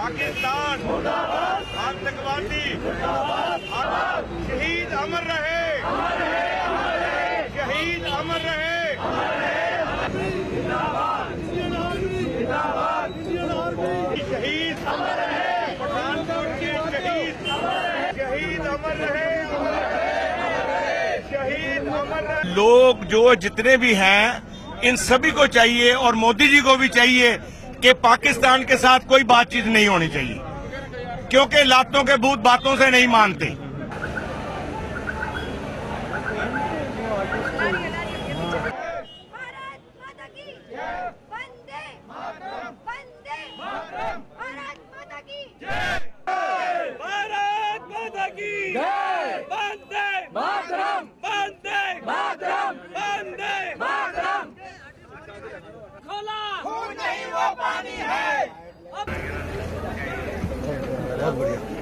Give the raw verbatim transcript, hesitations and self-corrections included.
पाकिस्तान आतंकवादी शहीद अमर रहे, शहीद अमर रहे। शहीद अमर रहे, पठानकोट के शहीद शहीद अमर रहे, शहीद अमर रहे। लोग जो जितने भी हैं इन सभी को चाहिए और मोदी जी को भी चाहिए कि पाकिस्तान के साथ कोई बातचीत नहीं होनी चाहिए, क्योंकि लातों के भूत बातों से नहीं मानते। खून नहीं वो पानी है। बहुत बढ़िया।